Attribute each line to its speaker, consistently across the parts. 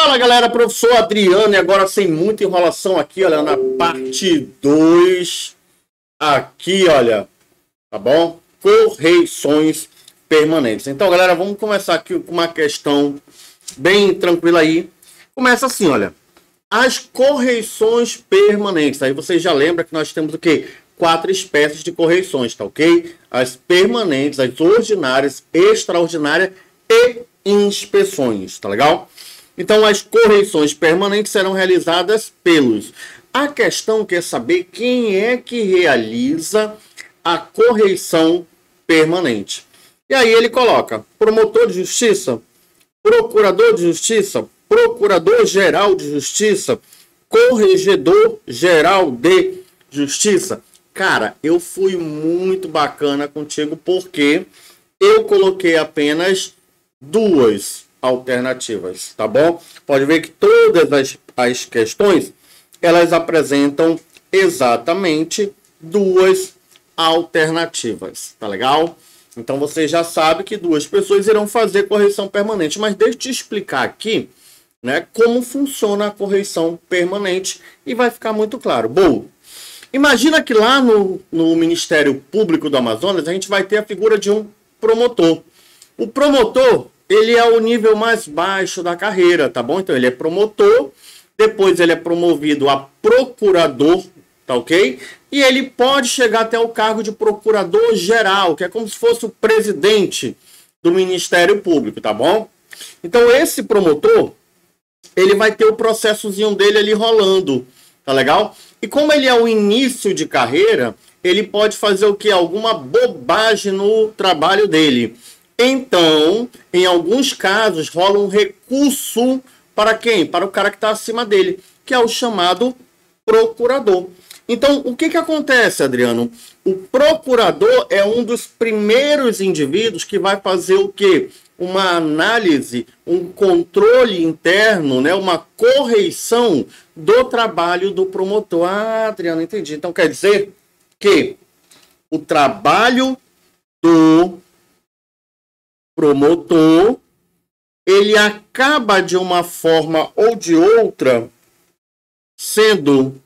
Speaker 1: Fala galera, professor Adriano, e agora sem muita enrolação aqui, olha, na parte 2, aqui, olha, tá bom? Correções permanentes. Então galera, vamos começar aqui com uma questão bem tranquila aí. Começa assim, olha, as correções permanentes. Aí você já lembra que nós temos o quê? 4 espécies de correções, tá ok? As permanentes, as ordinárias, extraordinárias e inspeções, tá legal? Então, as correções permanentes serão realizadas pelos... A questão quer saber quem é que realiza a correção permanente. E aí ele coloca promotor de justiça, procurador de justiça, procurador-geral de justiça, corregedor-geral de justiça. Cara, eu fui muito bacana contigo porque eu coloquei apenas 2 alternativas, tá bom? Pode ver que todas as questões, elas apresentam exatamente 2 alternativas, tá legal? Então você já sabe que 2 pessoas irão fazer correção permanente, mas deixa eu te explicar aqui, né, como funciona a correção permanente e vai ficar muito claro. Bom, imagina que lá no Ministério Público do Amazonas a gente vai ter a figura de um promotor. O promotor, ele é o nível mais baixo da carreira, tá bom? Então ele é promotor, depois ele é promovido a procurador, tá ok? E ele pode chegar até o cargo de procurador-geral, que é como se fosse o presidente do Ministério Público, tá bom? Então esse promotor, ele vai ter o processozinho dele ali rolando, tá legal? E como ele é o início de carreira, ele pode fazer o quê? Alguma bobagem no trabalho dele. Então, em alguns casos, rola um recurso para quem? Para o cara que está acima dele, que é o chamado procurador. Então, o que acontece, Adriano? O procurador é um dos primeiros indivíduos que vai fazer o quê? Uma análise, um controle interno, né? Uma correção do trabalho do promotor. Ah, Adriano, entendi. Então, quer dizer que o trabalho do promotor, ele acaba de uma forma ou de outra sendo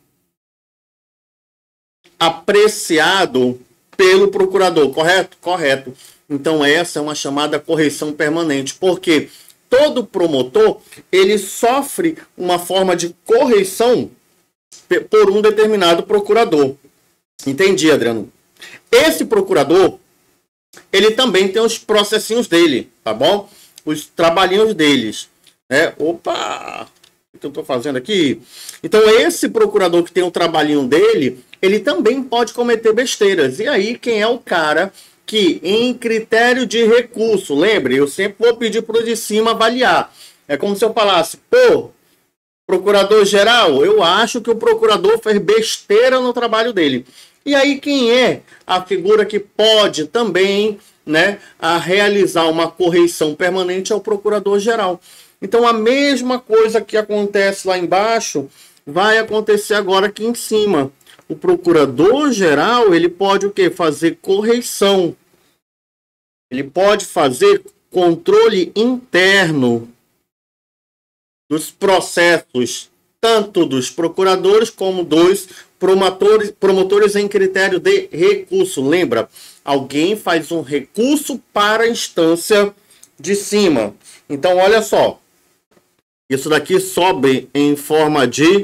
Speaker 1: apreciado pelo procurador, correto? Correto. Então essa é uma chamada correção permanente, porque todo promotor, ele sofre uma forma de correção por um determinado procurador. Entendi, Adriano. Esse procurador, ele também tem os processinhos dele, tá bom? Os trabalhinhos deles, né? Opa! O que eu tô fazendo aqui? Então, esse procurador que tem o trabalhinho dele, ele também pode cometer besteiras. E aí, quem é o cara que, em critério de recurso, lembre, eu sempre vou pedir para o de cima avaliar. É como se eu falasse, pô, procurador-geral, eu acho que o procurador fez besteira no trabalho dele. E aí, quem é a figura que pode também, né, a realizar uma correção permanente é o procurador-geral. Então, a mesma coisa que acontece lá embaixo vai acontecer agora aqui em cima. O procurador-geral, ele pode o quê? Fazer correção. Ele pode fazer controle interno dos processos, tanto dos procuradores como dos promotores em critério de recurso. Lembra? Alguém faz um recurso para a instância de cima. Então, olha só. Isso daqui sobe em forma de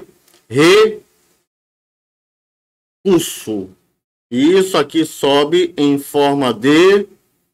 Speaker 1: recurso. E isso aqui sobe em forma de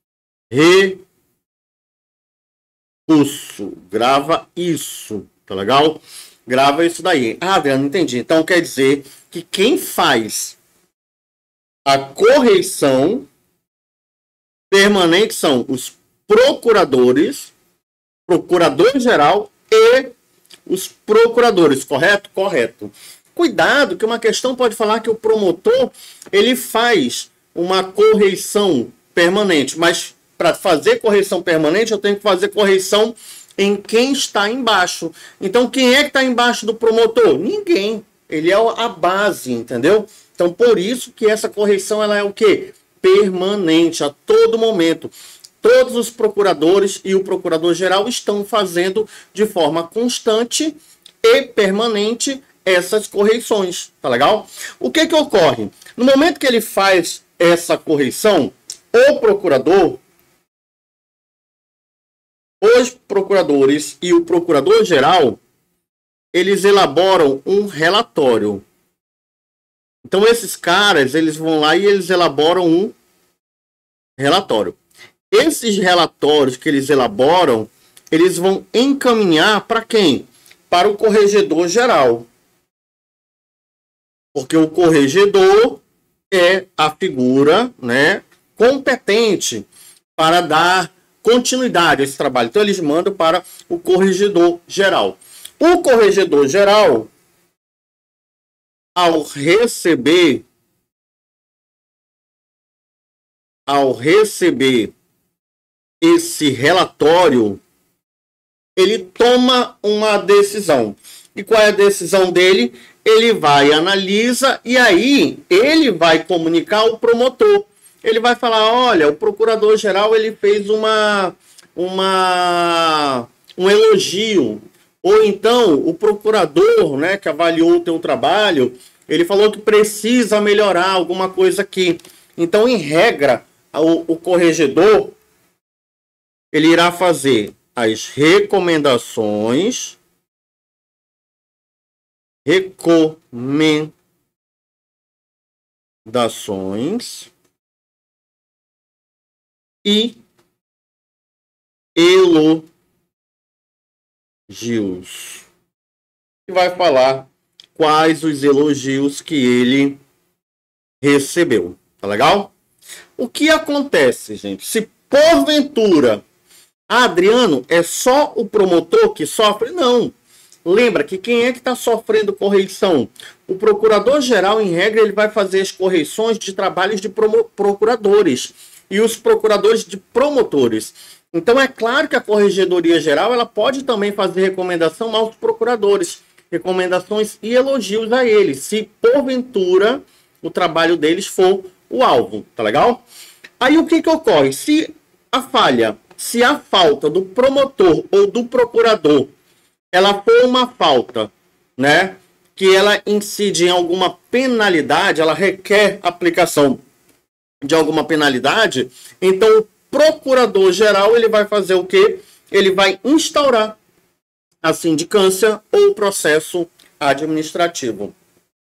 Speaker 1: recurso. Grava isso. Tá legal? Grava isso daí. Ah, Adriano, entendi. Então, quer dizer que quem faz a correção permanente são os procuradores, procurador-geral e os procuradores, correto? Correto. Cuidado, que uma questão pode falar que o promotor, ele faz uma correção permanente, mas para fazer correção permanente, eu tenho que fazer correção em quem está embaixo. Então, quem é que está embaixo do promotor? Ninguém. Ele é a base, entendeu? Então, por isso que essa correção, ela é o quê? Permanente, a todo momento. todos os procuradores e o procurador-geral estão fazendo de forma constante e permanente essas correções, tá legal? O que que ocorre? No momento que ele faz essa correção, o procurador, os procuradores e o procurador-geral, eles elaboram um relatório. Então, esses caras, eles vão lá e eles elaboram um relatório. Esses relatórios que eles elaboram, eles vão encaminhar para quem? Para o corregedor-geral. Porque o corregedor é a figura, né, competente para dar continuidade a esse trabalho. Então, eles mandam para o corregedor-geral. O corregedor-geral, ao receber esse relatório, ele toma uma decisão. E qual é a decisão dele? Ele vai, analisa, e aí ele vai comunicar ao promotor. Ele vai falar, olha, o procurador-geral ele fez um elogio. Ou então, o procurador, né, que avaliou o teu trabalho, ele falou que precisa melhorar alguma coisa aqui. Então, em regra, o corregedor, ele irá fazer as recomendações e elogios. E vai falar quais os elogios que ele recebeu. Tá legal? O que acontece, gente? Se porventura, Adriano, é só o promotor que sofre? Não. Lembra que quem é que está sofrendo correção? O procurador-geral, em regra, ele vai fazer as correções de trabalhos de procuradores e os procuradores de promotores. Então, é claro que a Corregedoria-Geral ela pode também fazer recomendação aos procuradores, recomendações e elogios a eles, se porventura o trabalho deles for o alvo, tá legal? Aí o que que ocorre? Se a falta do promotor ou do procurador, ela for uma falta, né, que ela incide em alguma penalidade, ela requer aplicação de alguma penalidade, então o procurador-geral ele vai fazer o quê? Ele vai instaurar a sindicância ou o processo administrativo.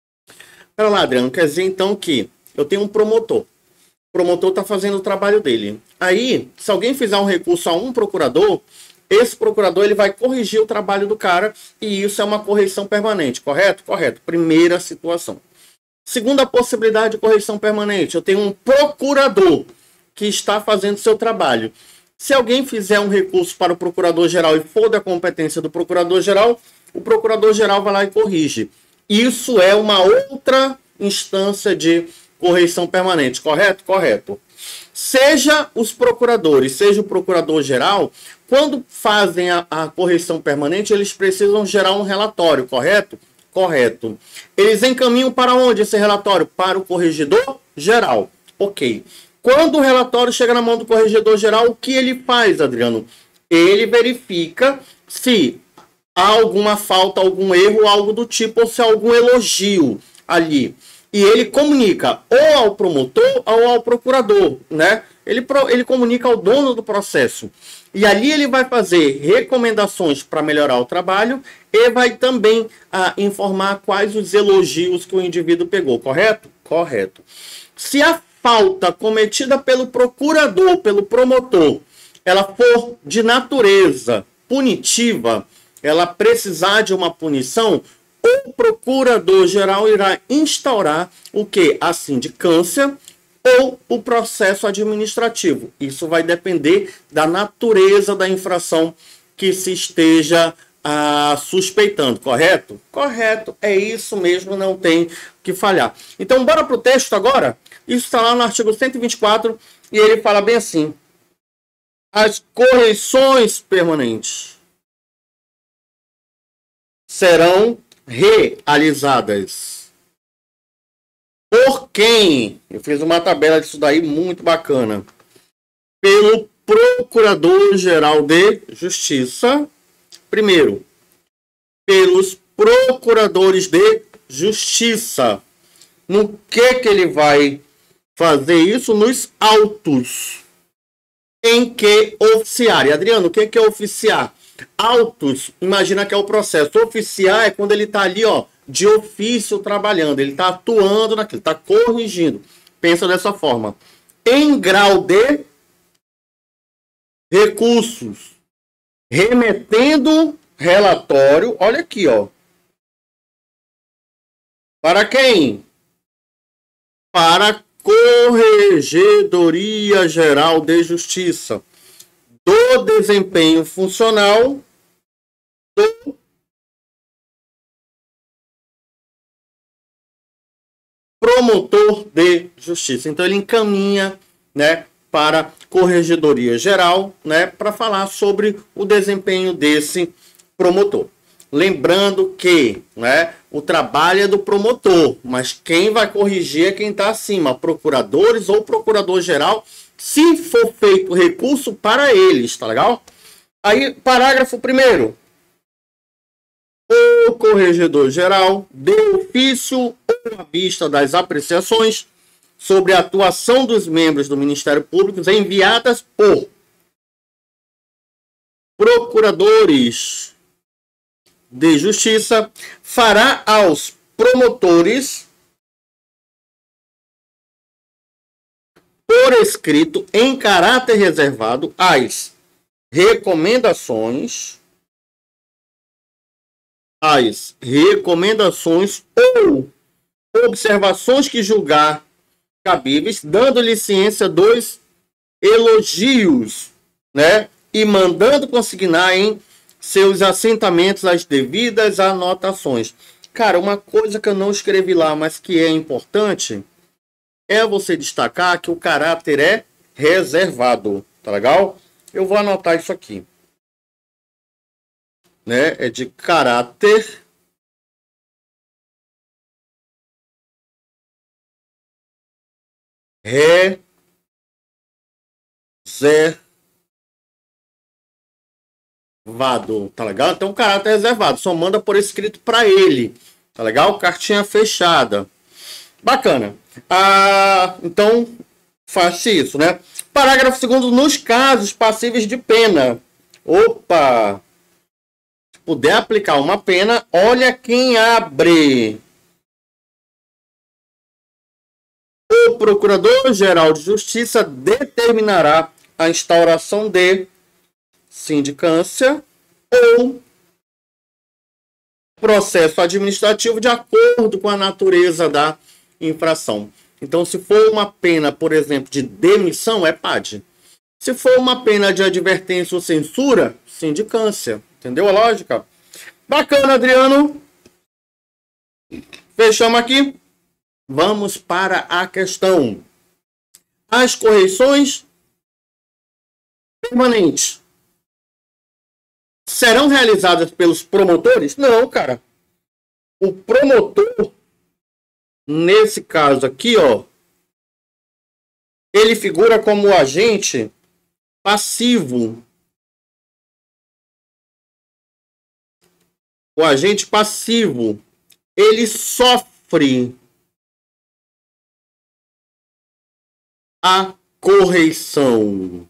Speaker 1: Pera lá, Adriano, quer dizer então que eu tenho um promotor. O promotor está fazendo o trabalho dele. Aí, se alguém fizer um recurso a um procurador, esse procurador ele vai corrigir o trabalho do cara e isso é uma correção permanente, correto? Correto. Primeira situação. Segunda possibilidade de correção permanente, eu tenho um procurador que está fazendo seu trabalho. Se alguém fizer um recurso para o procurador-geral e for da competência do procurador-geral, o procurador-geral vai lá e corrige. Isso é uma outra instância de correção permanente, correto? Correto. Seja os procuradores, seja o procurador-geral, quando fazem a correção permanente, eles precisam gerar um relatório, correto? Correto. Eles encaminham para onde esse relatório? Para o corregedor-geral. Ok. Quando o relatório chega na mão do corregedor-geral, o que ele faz, Adriano? Ele verifica se há alguma falta, algum erro, algo do tipo, ou se há algum elogio ali. E ele comunica ou ao promotor ou ao procurador, né? Ele comunica ao dono do processo. E ali ele vai fazer recomendações para melhorar o trabalho e vai também informar quais os elogios que o indivíduo pegou, correto? Correto. Se a falta cometida pelo procurador, pelo promotor, ela for de natureza punitiva, ela precisar de uma punição, o procurador-geral irá instaurar o que? A sindicância ou o processo administrativo. Isso vai depender da natureza da infração que se esteja suspeitando, correto? Correto, é isso mesmo, não tem que falhar. Então, bora para o texto agora? Isso está lá no artigo 124 e ele fala bem assim. As correções permanentes serão realizadas por quem? Eu fiz uma tabela disso daí muito bacana. Pelo Procurador-Geral de Justiça. Primeiro, pelos procuradores de justiça. No que ele vai fazer isso? Nos autos em que oficiar. E, Adriano, o que é oficiar? Autos, imagina que é o processo. Oficiar é quando ele está ali, ó, de ofício trabalhando. Ele está atuando naquilo, está corrigindo. Pensa dessa forma. Em grau de recursos. Remetendo relatório. Olha aqui, ó. Para quem? Para a Corregedoria Geral de Justiça do desempenho funcional do promotor de justiça. Então ele encaminha, né, para a Corregedoria Geral, né, para falar sobre o desempenho desse promotor. Lembrando que, né, o trabalho é do promotor, mas quem vai corrigir é quem está acima, procuradores ou procurador-geral, se for feito recurso para eles, tá legal? Aí, parágrafo 1º. O corregedor-geral, de ofício ou à vista das apreciações sobre a atuação dos membros do Ministério Público enviadas por procuradores de justiça, fará aos promotores por escrito em caráter reservado as recomendações ou observações que julgar cabíveis, dando-lhe ciência dos elogios, né, e mandando consignar em seus assentamentos as devidas anotações. Cara, uma coisa que eu não escrevi lá, mas que é importante, é você destacar que o caráter é reservado, tá legal? Eu vou anotar isso aqui, né? É de caráter reservado, tá legal? Então, caráter reservado, só manda por escrito para ele, tá legal? Cartinha fechada. Bacana. Então, faz isso, né? Parágrafo 2º, nos casos passíveis de pena. Opa! Se puder aplicar uma pena, olha quem abre. O Procurador-Geral de Justiça determinará a instauração de sindicância ou processo administrativo de acordo com a natureza da infração. Então, se for uma pena, por exemplo, de demissão, é PAD. Se for uma pena de advertência ou censura, sindicância. Entendeu a lógica? Bacana, Adriano. Fechamos aqui. Vamos para a questão. As correções permanentes serão realizadas pelos promotores? Não, cara. O promotor, nesse caso aqui, ó, ele figura como agente passivo. O agente passivo, ele sofre a correção.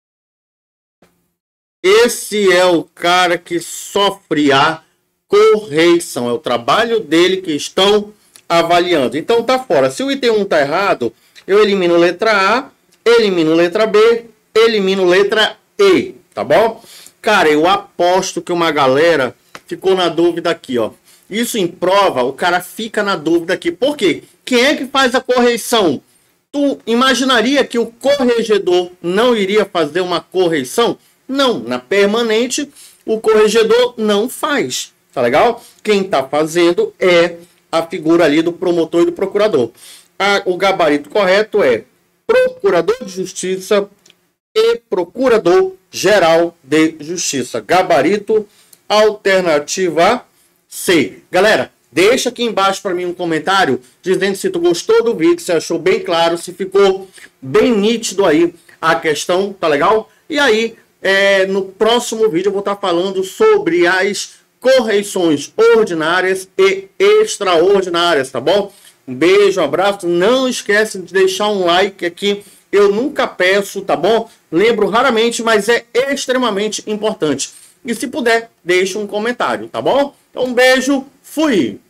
Speaker 1: Esse é o cara que sofre a correção. É o trabalho dele que estão avaliando. Então tá fora. Se o item 1 tá errado, eu elimino letra A, elimino letra B, elimino letra E, tá bom? Cara, eu aposto que uma galera ficou na dúvida aqui, ó. Isso em prova, o cara fica na dúvida aqui. Por quê? Quem é que faz a correção? Tu imaginaria que o corregedor não iria fazer uma correção? Não, na permanente o corregedor não faz, tá legal? Quem tá fazendo é a figura ali do promotor e do procurador. O gabarito correto é procurador de justiça e procurador-geral de justiça. Gabarito alternativa C. Galera, deixa aqui embaixo para mim um comentário dizendo se tu gostou do vídeo, se achou bem claro, se ficou bem nítido aí a questão, tá legal? E aí, no próximo vídeo eu vou estar falando sobre as correções ordinárias e extraordinárias, tá bom? Um beijo, um abraço. Não esquece de deixar um like aqui. Eu nunca peço, tá bom? Lembro raramente, mas é extremamente importante. E se puder, deixe um comentário, tá bom? Então, um beijo. Fui!